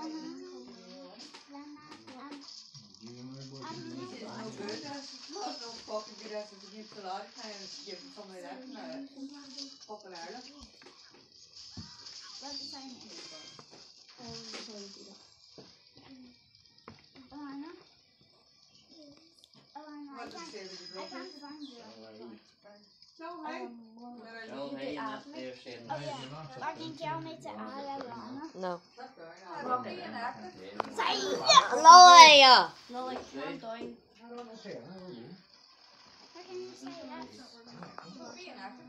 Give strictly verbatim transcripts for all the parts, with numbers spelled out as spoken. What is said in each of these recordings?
no good. That's no fucking good as if you pull out and give somebody that and a fucking Ireland. What's the sign? What does it say with the I brother? can't find you. No, hey. No, hey, not there saying Oh yeah. I can tell me to add Alana. No. Not being active. Say Lola! No, like calm down. How can you say that? Not being active.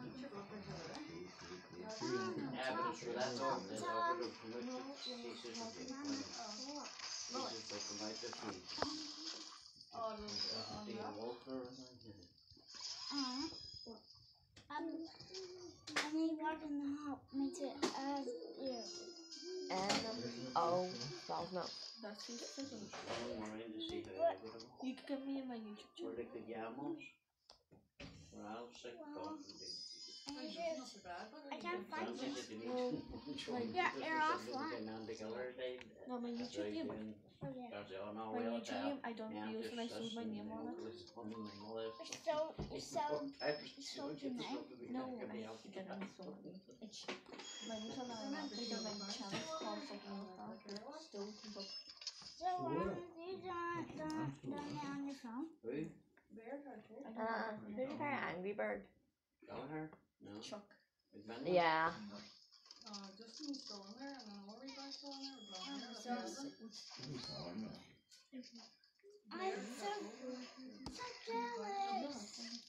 Yeah, but it's for that dog, that dog would have permitted pieces of it. Pieces that come out of the Oh, the Walter or something. Uh, um, I need Morgan to help me to add you. Um, oh, well, no. That's his scissors. Following around to see how they would have. You can give me my YouTube Or channel. like the Yamos. Or I'll sick dog. I need you. I can't find you. Yeah, you're offline. No, my YouTube name. Oh yeah. My YouTube name, I don't use when I sold my name on it. So, so, so your name? No, I didn't sold it. It's my name's on the because my channel's called something else now. Still comes up. So, um, you done, done, done it on your phone? Who? Uh, who's your favorite Angry Bird? Gallagher? No. Chuck. Yeah. Uh, Justin's still in there, and then Ori's still in there, or Blonde Oh, Hair, or so- Blonde Hair. I'm so, so jealous.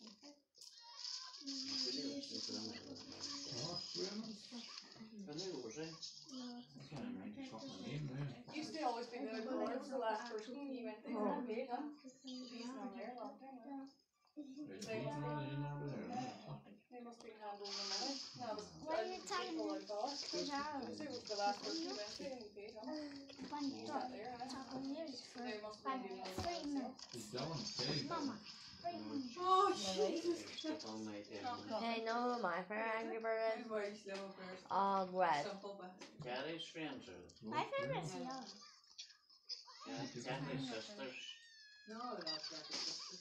Used to always be the Cora was the last person you went to and paid, huh? He's not there a long time now. They must be, they must be handling the money. No, it was What are you talking people about? like us. Cause I It was the last person you went to and you paid, huh? when you He's talk, not there, huh? talk on news for They must be like doing it three minutes. Mama, three minutes. Oh, Jesus. Hey, you know who my favorite Angry Bird is? Everybody's slow first. All red. Simple, but Gary's friends are. My favorite's yellow. Yeah, Gary's sisters. no, they're not that good.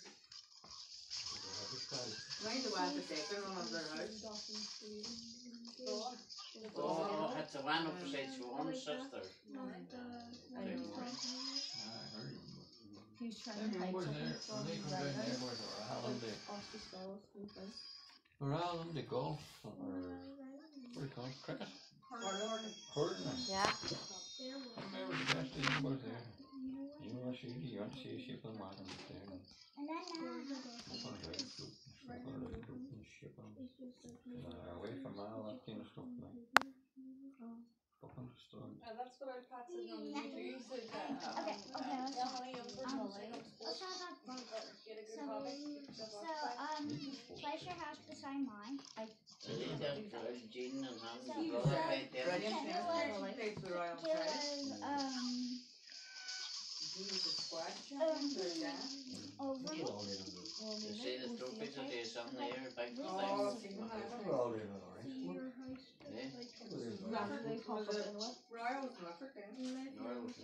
Mind the one to take it on their house. Oh, it's the one opposite Swan's sister. I know. He's trying to hide something from Ryder. Off the spells. We're all in the golf, or what do you call it, cricket? Hurling. Yeah. Remember the best thing about there? You know, she, you want to see a ship on water there. And then uh, Up on a great group, up on a great group, and ship on. Uh, away from all that kind of stuff, man. Up on the stone. Yeah, that's what our Pat said on the YouTube. He said that. Um, okay, okay, let's yeah, talk. money young Um, person like let's talk about burger. get a good So, hobby. Get yourself so off. um, Pleasure has to sign mine. So they got Jean and Hans So, and so, brother paid them. Brilliant. Can you Next like- she plays with Royal Give Friday. um He was a squad um champion. Yeah. over. You see the trophies that there's on there, big Oh, things. I've seen that. Yeah. Nufford was it? Royal was Nufford then. Nor was it.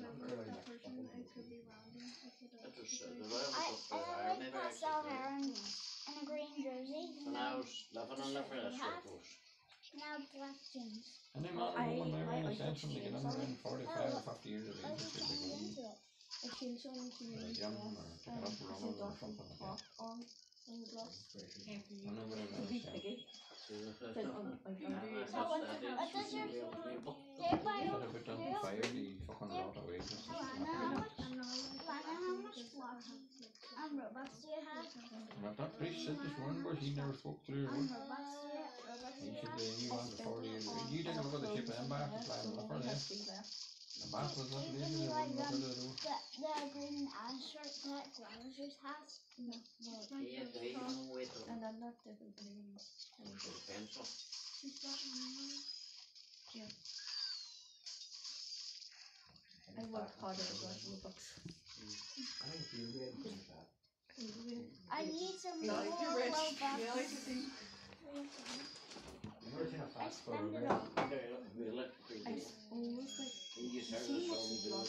That was uh, the Royal I was up I for like never Pastel actually. hair and, and a green jersey. When I was living on the first circles. Now black jeans. And then man I- and woman I- now, I in a sense, when they get got on around forty-five or fifty years of I age, was they should be talking going into it. I changed something to to the gym or take it up um, running the or Dolphin something like top that. on in the glass. I know what it To be is, yeah. piggy. Then on I Yeah, found that's- So what- that what is does your- real people. They buy But if it doesn't fire the fucking lot of wages, it's Alana, not how good. much? Alana, how much blocks um Robux do you have? But that priest said this morning, but he never spoke to her. Um Robux do you He said uh, you want the forty years of age. You take a look at the ship and back, it's like enough for them. The back was not lazy, they wouldn't look at it. The, the green ass shirt that Glasers has? No, no. He had to even wait till And I'm not different than anyone. the pencil. I work harder than the books. I need some You more like your rich. Robux. You like to see. I spend it all. Really, I really. s- always like He used to see have what's this the old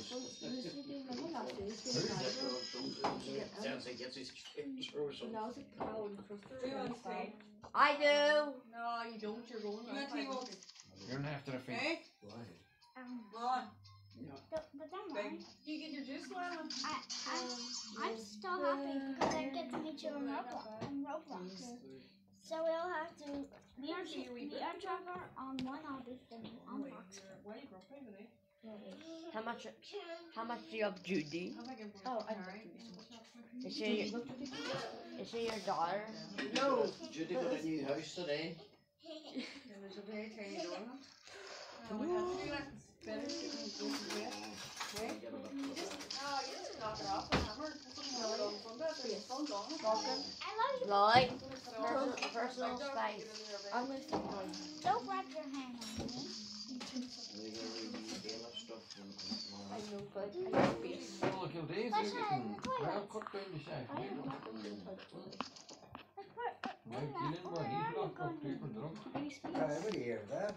Sounds like it's his or something. Now it's a cow and cluster. Do you want to stay? I do. No, you don't. You're going. You want to take one? You're gonna have to defeat. Hey, Um, go on. but, but don't worry. Do you get your juice, Lana? I, I'm, I'm still happy because I get to meet you on Roblox. On Roblox. So we'll have to meet our, meet our Trevor on one August and on Box. Why are you grumpy today? How much? How much do you have, Judy? Oh, I love Judy so much. Is she? Is she your daughter? No. Judy got a new house today. Yeah, there's a very tiny door. No, we have to do that. It's better to go to bed. Wait. You just, no, you just knock it off with a hammer. That's what you know on the front of it. It's phone on it. I love you. Lloyd, personal, personal space. I'm gonna sit down. Don't wrap your hand on me. We're gonna leave the bailiff stuff and I know, but I know base. Well, look, you'll days Let's you have can the toilet. well cut down the shaft. I You don't know. know. Like, where, Mike, you didn't want he's locked up people drunk. Any space? Everybody here, that.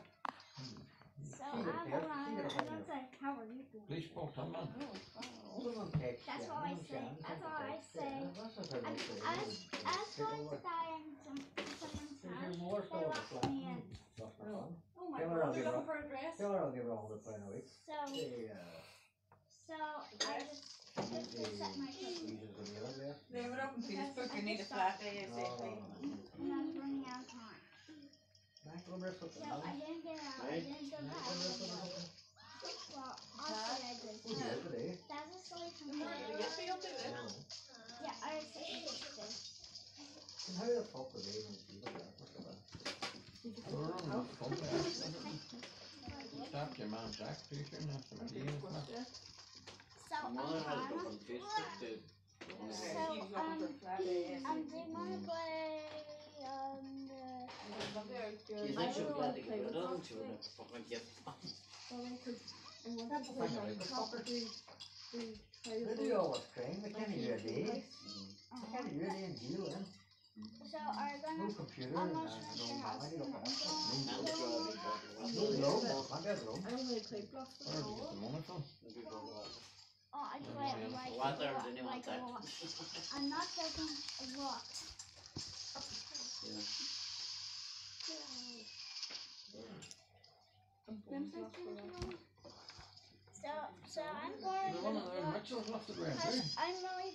so I'm around and I'm like, how are you doing? Please spot him, man. That's all I say. That's all I say. I, I was, I was going to die in some, someone's house. They locked me in. Oh my Tell her I'll God, give you're her looking for a dress? Tell her I'll give her all the pound a week. So, Yeah. so I just, I just set my clothes. Uses the meal there. Leave it up on Facebook. You need a flat ASAP. And I was running out of time. Back on rest of So I didn't get out. I didn't go back. Well, obviously I did. Oh, yeah, today. That was so Good morning. Did you get feel to this? Yeah, I said it was good. And how the fuck were they even see that? What's the matter? We're running out of company. Stop your man Jack, do you shouldn't have to be in it. So, um, mother has it up Mama, on Facebook to so, um, um, do you wanna play, um, the... do you think she'll be glad to get rid of them? She would have fucking gift. That's the thing about the fucker. They do all this crime, they can't hear a day. They can't hear a day in jail, then. So, are you No gonna... computer I'm and not uh, sure no your house money, is no not no Now it's no got a big bottle. room, no can't get a room. I don't really play blocks. Where did you get the money from? Oh, I play it like, What there a lot, didn't like want a that. lot. I'm not taking a lot. So, so I'm going One of them Mitchell's left the ground too. because I'm really